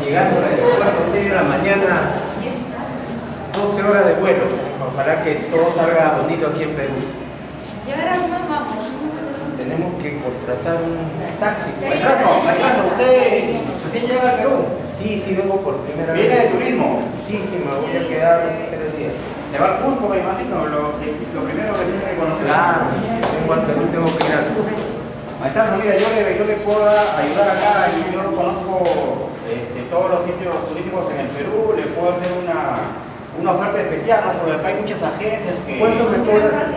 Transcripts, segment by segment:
llegando al aeropuerto 6 de la mañana, 12 horas de vuelo. Ojalá que todo salga bonito aquí en Perú. ¿Y ahora cómo vamos? Tenemos que contratar un taxi. Maestrazo, ¿usted recién llega al Perú? Sí, vengo por primera vez. ¿Viene de turismo? Sí, me voy a quedar 3 días. ¿Le va al Cusco, me imagino? Lo primero que tiene que conocer. Claro, vengo al Perú, tengo que ir al Cusco. Maestrazo, mira, yo le puedo ayudar acá. Yo no conozco todos los sitios turísticos en el Perú. Le puedo hacer una oferta especial, ¿no? Porque acá hay muchas agencias que... ¿Cuánto me cobran?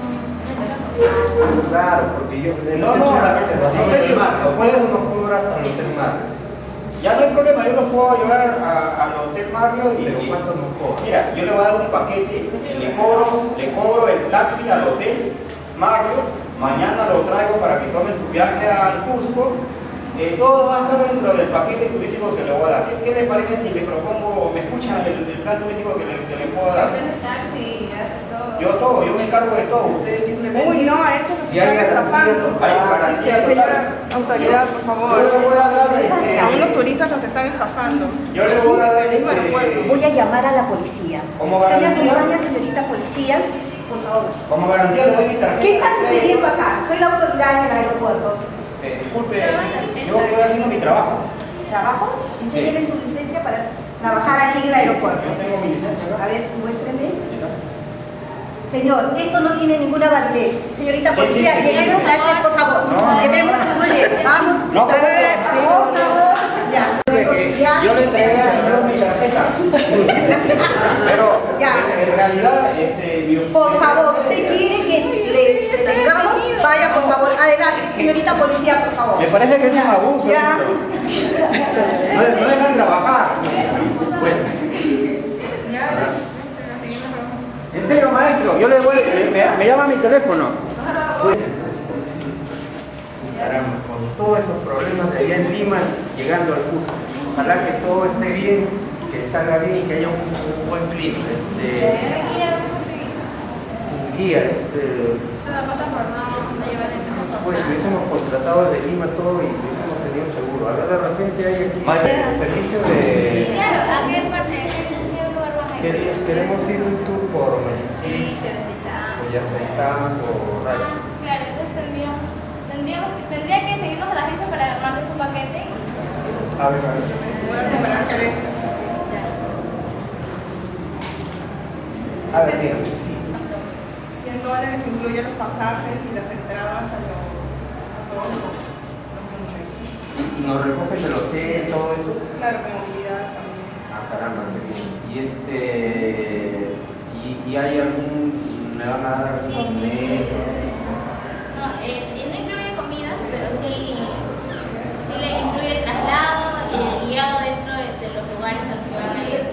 Claro, porque yo... No, la reservación no sé si más. puedes nos cobrar hasta el Hotel Mario. Ya no hay problema, yo los puedo llevar al Hotel Mario y... ¿Pero cuánto nos cobra? Mira, yo le voy a dar un paquete, le cobro el taxi al Hotel Mario, mañana lo traigo para que tome su viaje al Cusco. Todo va a ser dentro del paquete turístico que le voy a dar. ¿Qué le parece si le propongo, me escuchan el plan turístico que le puedo dar? Yo me encargo de todo, ustedes simplemente... Uy, no, a estos nos están estafando. Hay garantía total. Señora autoridad, por favor. Yo le voy a dar... A unos turistas nos están estafando. Yo le voy a dar... Voy a llamar a la policía. ¿Cómo ¿Usted me garantía? acompaña, señorita policía? Por favor. Como garantía le doy mi tarjeta. ¿Qué está sucediendo acá? Soy la autoridad en el aeropuerto. Disculpe, yo estoy haciendo mi trabajo. ¿Trabajo? Enséñeme su licencia para trabajar aquí en el aeropuerto. Yo tengo mi licencia, ¿verdad? A ver, muéstreme. Señor, esto no tiene ninguna validez. Señorita policía, llevemos a este, por favor. Llevemos, muy bien, vamos. No, por favor, ya. Yo le entregué a mi tarjeta. Pero Ya. en realidad, Por favor, usted quiere que le detengamos, vaya por favor, adelante, señorita policía, por favor. me parece que es un abuso. Ya. No dejan trabajar. Bueno. En serio, maestro, yo le voy, me llama a mi teléfono. Caramba, con todos esos problemas de allá en Lima, llegando al Cusco. Ojalá que todo esté bien, que salga bien, que haya un buen clima. Un guía, pues hubiésemos contratado desde Lima todo y hubiésemos tenido seguro. Ahora de repente hay aquí servicio de... Claro, ¿a qué parte? ¿A qué lugar vas a ir? Queremos ir un tour por Machuquí, Sí, Yazaitán, por Racha. claro, entonces tendría que seguirnos a la agencia para armarles un paquete. A ver. Voy a preparar esto. A ver, dígame, sí. $100 incluye los pasajes y las entradas a todos los monumentos. Y nos recogen del hotel, todo eso. Claro, con movilidad también. Ah, caramba, qué bien. Y hay algún, me van a dar algún mes. No, no incluye comida, pero sí le incluye traslado y el guiado dentro de los lugares a los que van a ir.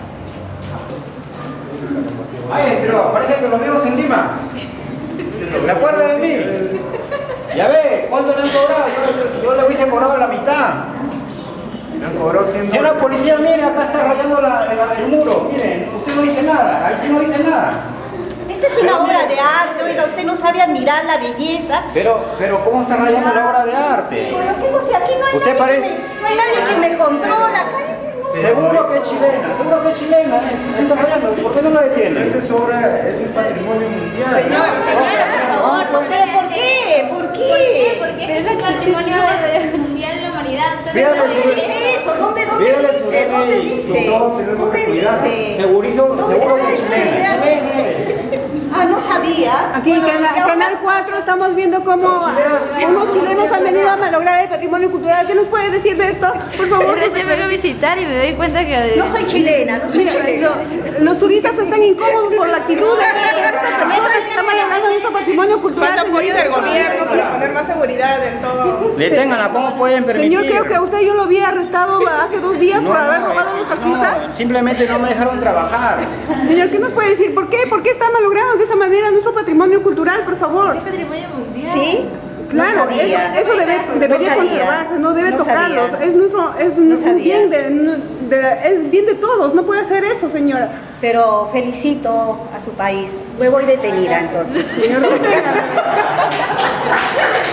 Maestro, parece que lo vimos en Lima. ¿Se acuerda de mí? Ya ve, ¿cuánto le han cobrado? Yo le hubiese cobrado la mitad. Me han cobrado 100 Si la policía, mire, acá está rayando el muro. Miren, usted no dice nada, ahí sí no dice nada. Esta es una obra de arte, oiga, usted no sabe admirar la belleza. Pero ¿cómo está rayando la obra de arte? Si aquí no hay, ¿Usted no hay nadie que me controla. Seguro que es chilena, está rayando, ¿por qué no la detiene? Esa obra es un patrimonio mundial. Señora, por favor, ¿Pero por qué? ¿Por qué? Porque es el patrimonio mundial de la humanidad. ¿Dónde dice eso? ¿Dónde dice? ¿Dónde dice? Seguro que es chilena. Ah, no sabía. Aquí en Canal 4 estamos viendo cómo unos chilenos han venido a malograr el patrimonio cultural. ¿Qué nos puede decir de esto? Por favor. Recién vengo a visitar y me doy cuenta que... No soy chilena, no soy chilena. Los turistas están incómodos por la actitud de estas personas que están malogrando nuestro patrimonio cultural. Falta apoyo del gobierno para poner más seguridad en todo. Deténganla, ¿cómo pueden permitir? Señor, creo que a usted yo lo había arrestado hace 2 días por haber robado a los taxistas. No, simplemente no me dejaron trabajar. Señor, ¿qué nos puede decir? ¿Por qué? ¿Por qué está malogrado de esa manera nuestro patrimonio cultural, por favor? Es patrimonio mundial. ¿Sí? Claro, No sabía. eso debería conservarse, no debe tocarlos. Sabía. Es nuestro, es No un sabía. es bien de todos, no puede hacer eso, señora. Pero felicito a su país. Me voy detenida entonces. Señor,